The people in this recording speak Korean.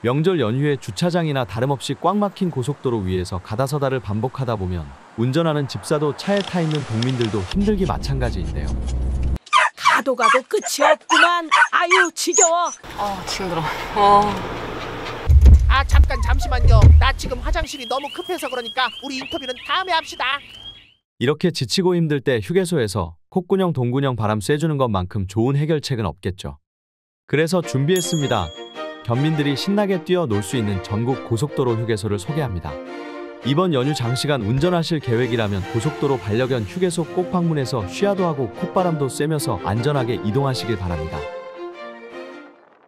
명절 연휴에 주차장이나 다름없이 꽉 막힌 고속도로 위에서 가다서다를 반복하다 보면 운전하는 집사도 차에 타 있는 국민들도 힘들기 마찬가지인데요. 가도 가도 끝이 없구만. 아유 지겨워. 힘들어. 잠시만요. 나 지금 화장실이 너무 급해서 그러니까 우리 인터뷰는 다음에 합시다. 이렇게 지치고 힘들 때 휴게소에서 콧구녕 동구녕 바람 쐬주는 것만큼 좋은 해결책은 없겠죠. 그래서 준비했습니다. 견민들이 신나게 뛰어 놀 수 있는 전국 고속도로 휴게소를 소개합니다. 이번 연휴 장시간 운전하실 계획이라면 고속도로 반려견 휴게소 꼭 방문해서 쉬야도 하고 콧바람도 쐬면서 안전하게 이동하시길 바랍니다.